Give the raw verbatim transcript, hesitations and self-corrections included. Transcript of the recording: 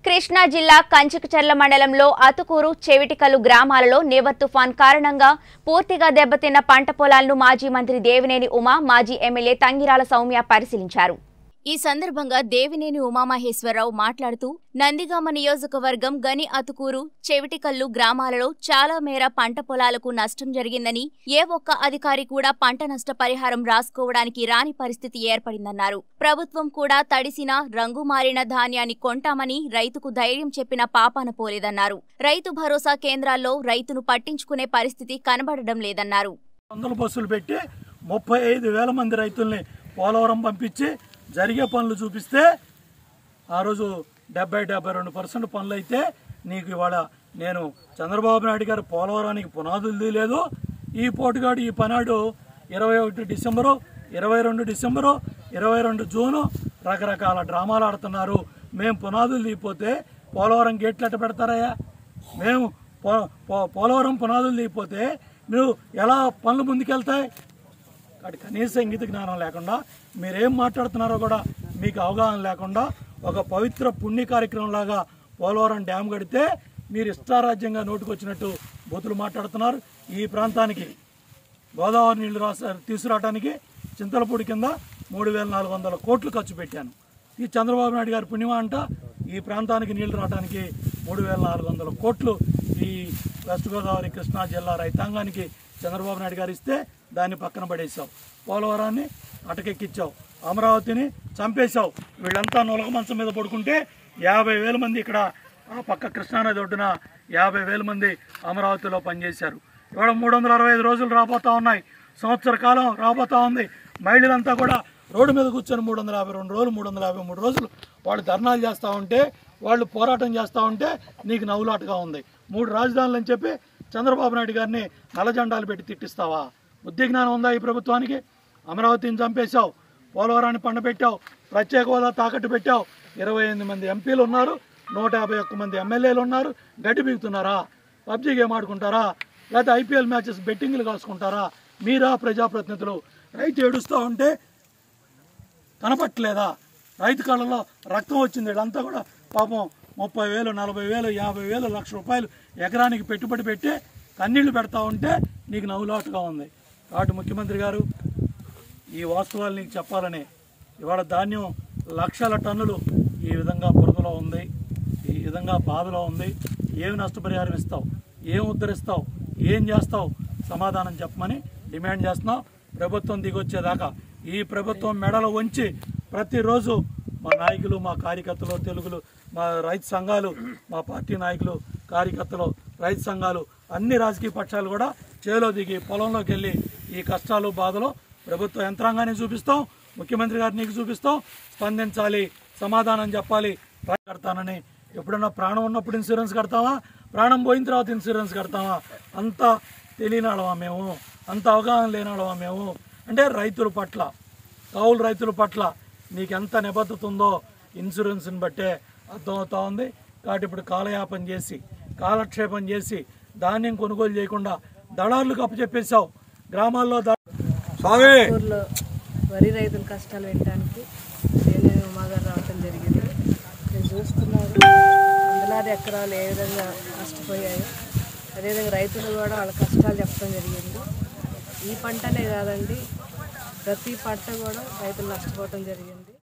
కృష్ణా జిల్లా కంచికచర్ల మండలంలో అతుకూరు చెవిటికల్లు గ్రామాలలో నివర్ తుఫాన్ కారణంగా పూర్తిగా దెబ్బతిన్న పంట పొలాలను మాజీ మంత్రి దేవినేని ఉమా మాజీ ఎమ్మెల్యే తంగిరాల సౌమ్య పరిశీలించారు। ఈ సందర్భంగా దేవినేని ఉమామహేశ్వరరావు మాట్లాడుతూ నందిగామ నియోజకవర్గం గని అతుకూరు చెవిటికల్లు గ్రామాలలో చాలా మేర పంట పొలాలకు నష్టం జరిగిందని ఏ ఒక్క అధికారి కూడా పంట నష్ట పరిహారం రాసుకోవడానికి రాని పరిస్థితి ఏర్పడిందన్నారు। ప్రభుత్వం కూడా తడిసిన రంగు మారిన ధాన్యాన్ని కొంటామని రైతుకు ధైర్యం చెప్పిన పాపాన పోలేదన్నారు। రైతు భరోసా కేంద్రాల్లో రైతును పట్టించుకునే పరిస్థితి కనబడడం లేదన్నారు। వందల బస్సులు పెట్టి ముప్పై ఐదు వేల మంది రైతుల్ని పోలవరం పంపించి జరిగే పనులు చూపిస్తే ఆ రోజు డెబ్బై డెబ్బై రెండు పర్సెంట్ పనులు అయితే నీకు ఇవాళ నేను చంద్రబాబు నాయుడు గారు పోలవరానికి పునాదులు తీయలేదు, ఈ పోటుగాడు ఈ పనాడు ఇరవై ఒకటి డిసెంబరు ఇరవై రెండు డిసెంబరు ఇరవై రెండు జూను రకరకాల డ్రామాలు ఆడుతున్నారు। మేము పునాదులు తీయపోతే పోలవరం గేట్లు ఎట్ట పెడతారయ్యా? మేము పోలవరం పునాదులు తీయపోతే నువ్వు ఎలా పనులు ముందుకెళ్తాయి? అటు కనీస ఇంగిత జ్ఞానం లేకుండా మీరేం మాట్లాడుతున్నారో కూడా మీకు అవగాహన లేకుండా ఒక పవిత్ర పుణ్య కార్యక్రమంలాగా పోలవరం డ్యామ్ కడితే మీరు ఇష్టారాజ్యంగా నోటుకొచ్చినట్టు బూతులు మాట్లాడుతున్నారు। ఈ ప్రాంతానికి గోదావరి నీళ్లు రాస తీసుకురావడానికి చింతలపూడి కింద మూడు వేల నాలుగు వందల కోట్లు ఖర్చు పెట్టాను। ఈ చంద్రబాబు నాయుడు గారి పుణ్యమా అంట ఈ ప్రాంతానికి నీళ్లు రావడానికి మూడు వేల నాలుగు వందల కోట్లు ఈ వెస్ట్ గోదావరి కృష్ణా జిల్లా రైతాంగానికి చంద్రబాబు నాయుడు గారు ఇస్తే దాన్ని పక్కన పడేసావు, పోలవరాన్ని అటకెక్కించావు, అమరావతిని చంపేశావు। వీళ్ళంతా నొలక మంచం మీద పడుకుంటే యాభై వేల మంది ఇక్కడ ఆ పక్క కృష్ణానది ఒడ్డున యాభై వేల మంది అమరావతిలో పనిచేశారు। ఇవాళ మూడు వందల అరవై ఐదు రోజులు రాబోతూ ఉన్నాయి, సంవత్సర కాలం రాబోతూ ఉంది। మహిళలంతా కూడా రోడ్డు మీద కూర్చొని మూడు వందల యాభై రెండు రోజులు మూడు వందల యాభై మూడు రోజులు వాళ్ళు ధర్నాలు చేస్తూ ఉంటే వాళ్ళు పోరాటం చేస్తూ ఉంటే నీకు నవ్వులాటగా ఉంది। మూడు రాజధానులు అని చెప్పి చంద్రబాబు నాయుడు గారిని నల్లజెండాలు పెట్టి తిట్టిస్తావా? బుద్ధి జ్ఞానం ఉందా ఈ ప్రభుత్వానికి? అమరావతిని చంపేశావు, పోలవరాన్ని పండబెట్టావు, ప్రత్యేక హోదా తాకట్టు పెట్టావు। ఇరవై ఎనిమిది మంది ఎంపీలు ఉన్నారు, నూట యాభై ఒక్క మంది ఎమ్మెల్యేలు ఉన్నారు। గడ్డి బీగుతున్నారా? PUBG game ఆడుకుంటారా? లేకపోతే ఐపీఎల్ మ్యాచెస్ బెట్టింగ్లు కాసుకుంటారా? మీరా ప్రజాప్రతినిధులు? రైతు ఏడుస్తూ ఉంటే కనపట్టలేదా? రైతు కళ్ళలో రక్తం వచ్చింది। వీళ్ళంతా కూడా పాపం ముప్పై వేలు నలభై వేలు యాభై వేలు లక్ష రూపాయలు ఎకరానికి పెట్టుబడి పెట్టి కన్నీళ్లు పెడతా ఉంటే నీకు నవ్వులాటుగా ఉంది। కాబట్టి ముఖ్యమంత్రి గారు ఈ వాస్తవాలు నీకు చెప్పాలని ఇవాళ ధాన్యం లక్షల టన్నులు ఈ విధంగా బురదలో ఉంది, ఈ విధంగా బాధలో ఉంది। ఏమి నష్టపరిహారం ఇస్తావు? ఏం ఉద్ధరిస్తావు? ఏం చేస్తావు? సమాధానం చెప్పమని డిమాండ్ చేస్తున్నావు। ప్రభుత్వం దిగొచ్చేదాకా ఈ ప్రభుత్వం మెడలు వంచి ప్రతిరోజు మా నాయకులు మా కార్యకర్తలు తెలుగులు మా రైతు సంఘాలు మా పార్టీ నాయకులు కార్యకర్తలు రైతు సంఘాలు అన్ని రాజకీయ పక్షాలు కూడా చేలో దిగి పొలంలోకి వెళ్ళి ఈ కష్టాలు బాధలు ప్రభుత్వ యంత్రాంగాన్ని చూపిస్తాం, ముఖ్యమంత్రి గారు నీకు చూపిస్తాం, స్పందించాలి, సమాధానం చెప్పాలి। కడతానని ఎప్పుడన్నా ప్రాణం ఉన్నప్పుడు ఇన్సూరెన్స్ కడతావా? ప్రాణం పోయిన తర్వాత ఇన్సూరెన్స్ కడతావా? అంత తెలియనాడవా మేము? అంత అవగాహన లేనాడవా మేము? అంటే రైతుల పట్ల కౌలు రైతుల పట్ల నీకు ఎంత నిబద్ధత ఉందో ఇన్సూరెన్స్ని బట్టే అర్థమవుతా ఉంది। కాబట్టి ఇప్పుడు కాలయాపన చేసి కాలక్షేపం చేసి ధాన్యం కొనుగోలు చేయకుండా దళారులకు అప్పచెప్పేశావు। గ్రామాల్లో ఊర్లో వరి రైతుల కష్టాలు పెట్టడానికి నేను ఉమాగారు రావటం జరిగింది। నేను చూస్తున్నాను వందలాది ఎకరాలు ఏ విధంగా నష్టపోయాయో, అదేవిధంగా రైతులు కూడా వాళ్ళ కష్టాలు చెప్పడం జరిగింది। ఈ పంటనే కాదండి ప్రతి పంట కూడా రైతులు నష్టపోవటం జరిగింది।